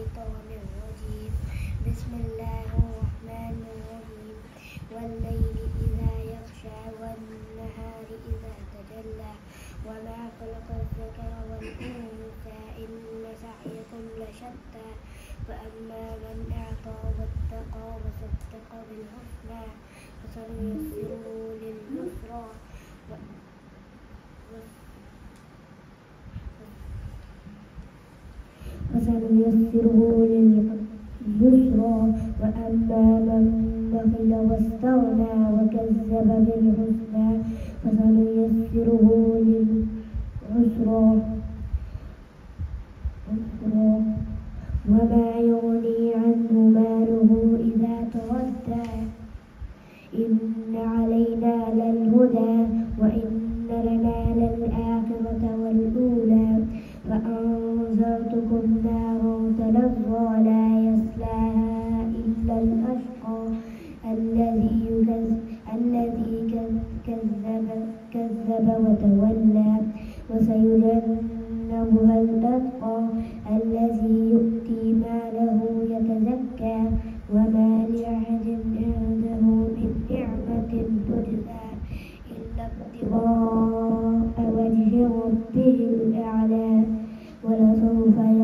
الشيطان الرجيم. بسم الله الرحمن الرحيم. والليل إذا يغشى والنهار إذا تجلى وما خلق الذكر والأنثى إن سعيكم لشتى فأما من أعطى واتقى وصدق بالحسنى فسنيسره لليسرى وأما من بخل واستغنى وكذب بالحسنى فسنيسره للعسرى وما يغني عنه ماله إذا تردى إن علينا للهدى وإن لنا للآخرة والأولى فأنذرتكم نارا تلظى لا يصلاها إلا الأشقى الذي كذب وتولى وسيجنبها الأتقى الذي يؤتي ماله يتزكى وما لأحد عنده من نعمة تجزى إلا ابتغاء وجه ربه الأعلى ولسوف